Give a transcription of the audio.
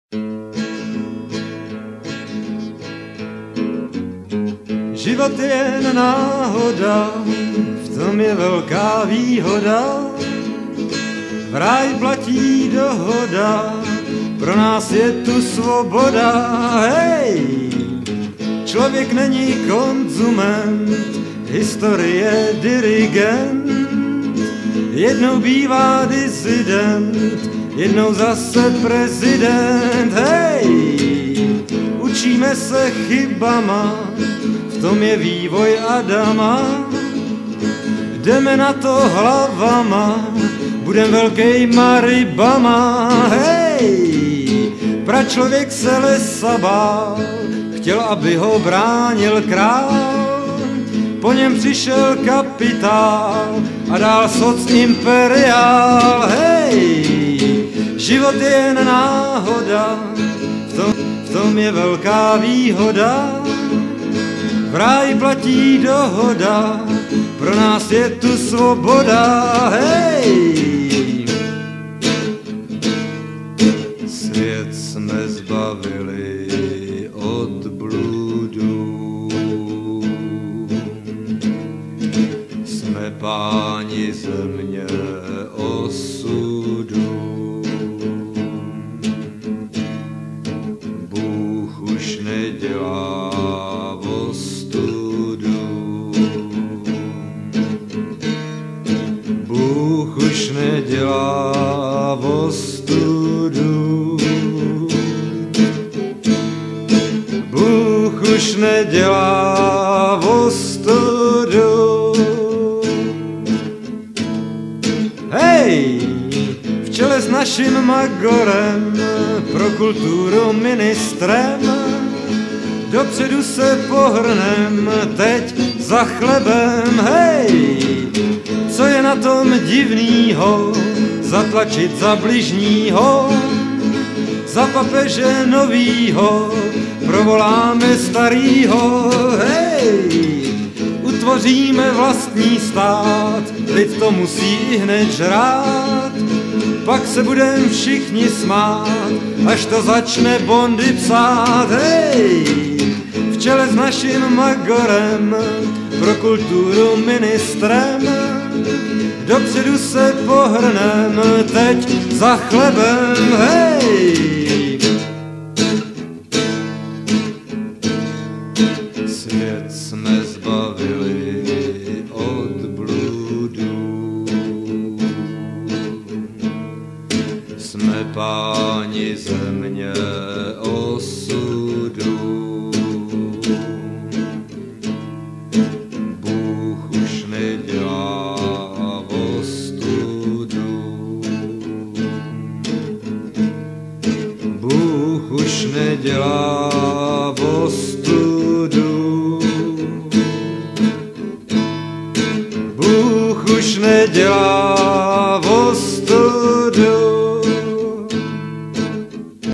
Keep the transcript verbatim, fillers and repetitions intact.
Život je jen náhoda, v tom je velká výhoda. V ráji platí dohoda, pro nás je tu svoboda. Hej! Člověk není konzument, historie dirigent. Jednou bývá disident, jednou zase prezident. Hej! Učíme se chybama, v tom je vývoj Adama. Jdeme na to hlavama, budem velkejma rybama. Hej! Pračlověk se lesa bál, chtěl, aby ho bránil král. Po něm přišel kapitál a dál soc imperiál. Hej! Život je jen náhoda, v tom, v tom je velká výhoda. V ráji platí dohoda, pro nás je tu svoboda. Hej! Svět jsme zbavili od bludů, jsme páni země osudu. Bůh už nedělá ostudu, Bůh už nedělá ostudu, Bůh už nedělá ostudu. Hej! V čele s naším magorem, pro kulturu ministrem, dopředu se pohrnem, teď za chlebem. Hej! Co je na tom divnýho, zatlačit za bližního, za papeže novýho, provoláme starýho. Hej! Utvoříme vlastní stát, lid to musí hned žrát, pak se budem všichni smát, až to začne Bondy psát. Hej! V čele s naším magorem, pro kulturu ministrem, dopředu se pohrnem, teď za chlebem. Hej! Svět jsme zbavili od bludů, jsme páni země osudu. Bůh už nedělá ostudu, Bůh už nedělá ostudu, Bůh už nedělá ostudu.